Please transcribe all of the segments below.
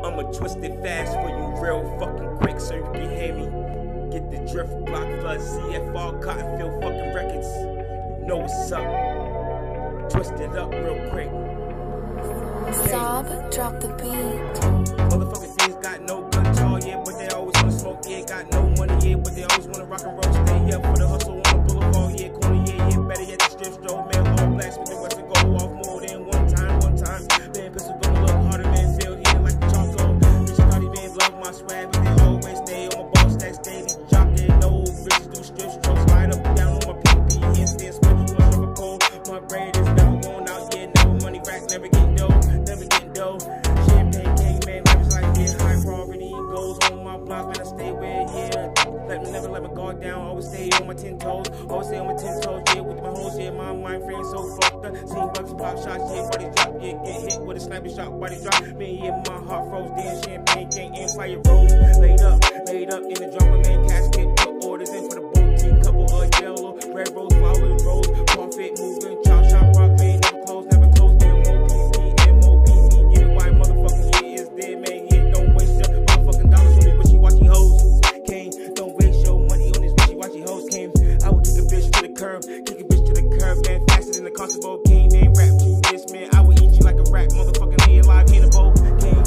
I'ma twist it fast for you real fucking quick so you can hear me. Get the drift block for CFR Cottonfield fucking records. You know what's up. Twist it up real quick. Sob, drop the beat. Motherfucking things got no guitar, yeah, but they always wanna smoke, yeah. Got no money, yeah, but they always wanna rock and roll. Stay up for the hustle on the boulevard, yeah. Corner, yeah, better yet the strip stroll, man. All black, spit the west and go off more than one time. Man, pistol gonna look harder, man. Feel yeah like the charcoal. Bitch, naughty man, love my swag, but they always stay on my ball stacks, daily jockey. No bitches do strip strokes, slide up and down on my PP, and stand split on my stripper pole. My brain is never going out, yeah, never money rack, never getting dough. Champagne king, man, life is like yeah, high priority goes on my block, man. I stay where, yeah. Never let my guard down, always stay on my 10 toes, yeah, with my hoes, yeah, my mind frame so fucked up. Seen bugs pop shots, yeah, body drop, yeah, get hit with a sniper shot, body drop. Man, yeah, my heart froze, damn champagne king, Empire Rose, laid up in the drama, man, casket, put orders in for the boutique, couple of yellow, red rose, flowers, rose, profit, moving, chop, shop, rock, man, never close, M.O.P.P, get it why motherfucking yeah is there, man, yeah, don't waste your motherfucking dollars on these wishy-washy hoes, Kane, don't waste your money on these wishy-washy hoes, Kane, I would kick a bitch to the curb, man, faster than the constable, Kane, man, rap to this, man, I would eat you like a rat, motherfucking me alive, in a bowl, Kane,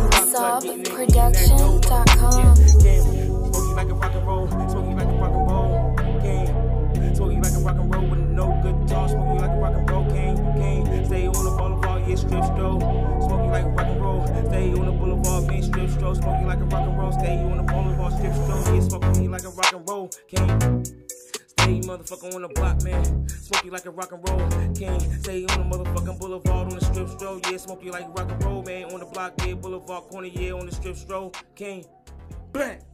Sobproduction.com. Smoke you like a rock and roll, smoke you like a rock and roll, Kane, smoke you like a rock and roll with no guitar, smoke you like a rock and roll, Kane, stay on the boulevard, yeah, strip stroll, smoke you like a rock and roll, stay on the boulevard, man, strip stroll, smoke you like a rock and roll, stay on the boulevard, strip stroll, yeah, smoke you like a rock and roll, Kane. Stay motherfucking on the block, man. Smoke you like a rock and roll, King. Stay on the motherfucking boulevard on the strip stroll, yeah. Smoke you like rock and roll, man. On the block, yeah. Boulevard corner, yeah. On the strip stroll, King. Bang.